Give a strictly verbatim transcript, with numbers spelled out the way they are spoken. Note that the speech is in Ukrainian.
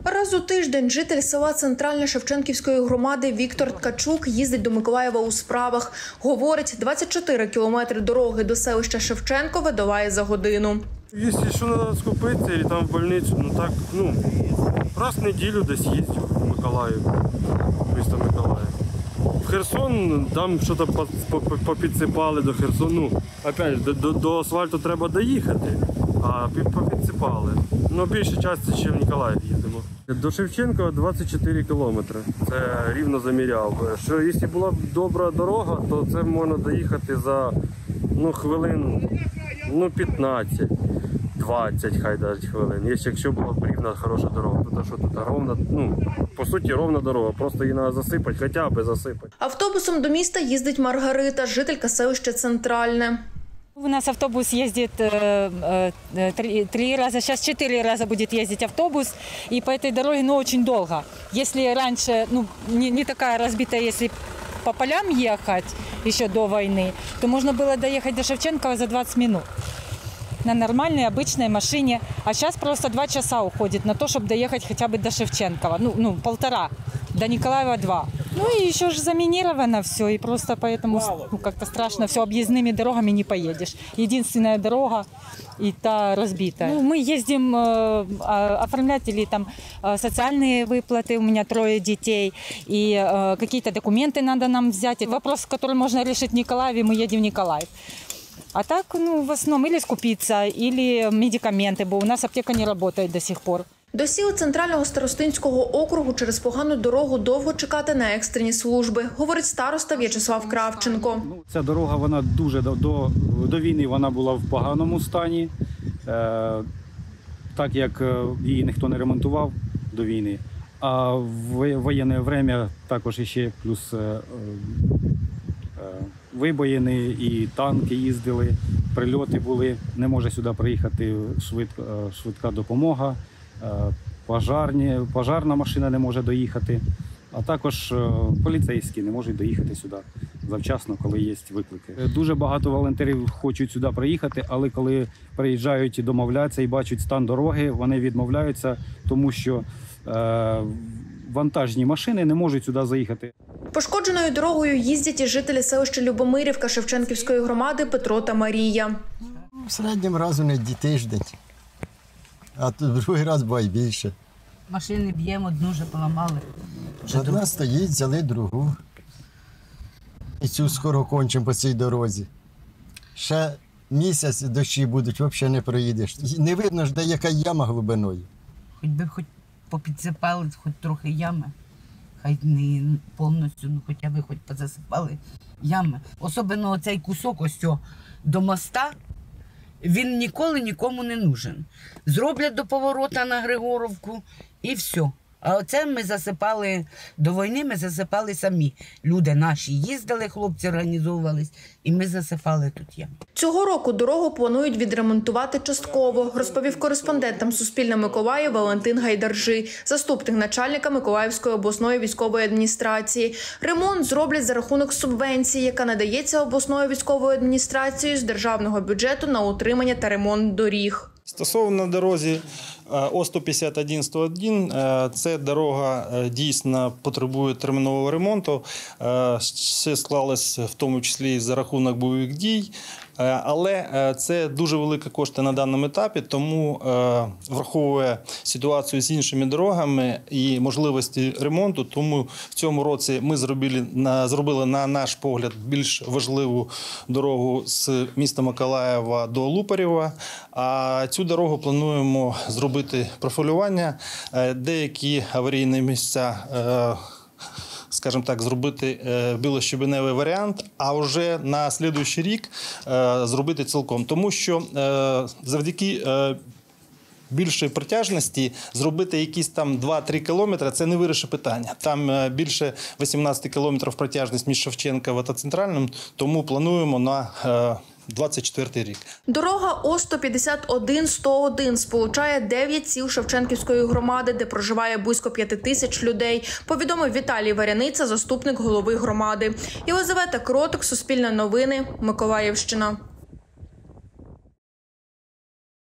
Раз у тиждень житель села Центральне Шевченківської громади Віктор Ткачук їздить до Миколаєва у справах. Говорить, двадцять чотири кілометри дороги до селища Шевченкове долає за годину. Якщо що треба скупитися і там в больницю, ну так, ну, раз в неділю десь їздю в Миколаїв, місто Миколаїв. В Херсон там щось попідсипали до Херсону. Ну, опять, до, до, до асфальту треба доїхати, а попідсипали. Ну, більше часто, ніж в Миколаїв їздимо. До Шевченка двадцять чотири кілометри. Це рівно заміряв. Що, якщо була б добра дорога, то це можна доїхати за ну, хвилин ну, п'ятнадцять. двадцять, хай навіть хвилин. Якщо була б рівна, хороша дорога, то що тут ровна, ну, по суті, ровна дорога, просто її треба засипати, хоча б засипати. Автобусом до міста їздить Маргарита, жителька селища Центральне. У нас автобус ездит э, э, три, три раза, сейчас четыре раза будет ездить автобус, и по этой дороге, ну, очень долго. Если раньше, ну, не, не такая разбитая, если по полям ехать еще до войны, то можно было доехать до Шевченкова за двадцать минут на нормальной, обычной машине. А сейчас просто два часа уходит на то, чтобы доехать хотя бы до Шевченкова, ну, ну полтора, до Николаева два. Ну и еще же заминировано все, и просто поэтому ну, как-то страшно, все, объездными дорогами не поедешь. Единственная дорога, и та разбитая. Ну, мы ездим э, оформлять или там э, социальные выплаты, у меня трое детей, и э, какие-то документы надо нам взять. Вопрос, который можно решить в Николаеве, мы едем в Николаев. А так, ну, в основном или скупиться, или медикаменты, бо у нас аптека не работает до сих пор. До сіл Центрального старостинського округу через погану дорогу довго чекати на екстрені служби, говорить староста В'ячеслав Кравченко. Ця дорога, вона дуже до, до, до війни вона була в поганому стані, е, так як її ніхто не ремонтував до війни. А в воєнне час також ще плюс е, е, вибоїни і танки їздили, прильоти були, не може сюди приїхати швидка, швидка допомога. Пожарні, пожарна машина не може доїхати, а також поліцейські не можуть доїхати сюди завчасно, коли є виклики. Дуже багато волонтерів хочуть сюди приїхати, але коли приїжджають і домовляються і бачать стан дороги, вони відмовляються, тому що е, вантажні машини не можуть сюди заїхати. Пошкодженою дорогою їздять і жителі селища Любомирівка Шевченківської громади Петро та Марія. В середньому разу не тиждень. А тут другий раз буває більше. Машини б'ємо, одну вже поламали. Одна стоїть, взяли другу. І цю скоро кончимо по цій дорозі. Ще місяць дощі будуть, взагалі не проїдеш. Не видно ж, де яка яма глибиною. Хоч би хоч попідсипали, хоч трохи ями. Хай не повністю, ну хоча б хоч позасипали ями. Особливо оцей кусок ось цього до моста. Він ніколи нікому не нужен. Зроблять до поворота на Григоровку і все. А оце ми засипали, до війни ми засипали самі. Люди наші їздили, хлопці організовувались, і ми засипали тут яму. Цього року дорогу планують відремонтувати частково, розповів кореспондентам Суспільне Миколаїв Валентин Гайдаржи, заступник начальника Миколаївської обласної військової адміністрації. Ремонт зроблять за рахунок субвенції, яка надається обласною військовою адміністрацією з державного бюджету на утримання та ремонт доріг. Стосовно дорозі О сто п'ятдесят один сто один, ця дорога дійсно потребує термінового ремонту. Все склалось в тому числі за рахунок бойових дій. Але це дуже великі кошти на даному етапі, тому враховує ситуацію з іншими дорогами і можливості ремонту, тому в цьому році ми зробили, зробили на наш погляд більш важливу дорогу з міста Миколаєва до Лупарєва, а цю дорогу плануємо зробити профілювання, деякі аварійні місця, скажімо так, зробити білощебеневий варіант, а вже на слідуючий рік зробити цілком. Тому що завдяки більшої протяжності зробити якісь там два-три кілометри – це не вирішить питання. Там більше вісімнадцять кілометрів протяжність між Шевченково та Центральним, тому плануємо на двадцять четвертий рік. Дорога О сто п'ятдесят один сто один сполучає дев'ять сіл Шевченківської громади, де проживає близько п'яти тисяч людей, повідомив Віталій Варяниця, заступник голови громади. Єлизавета Кротик, Суспільне новини, Миколаївщина.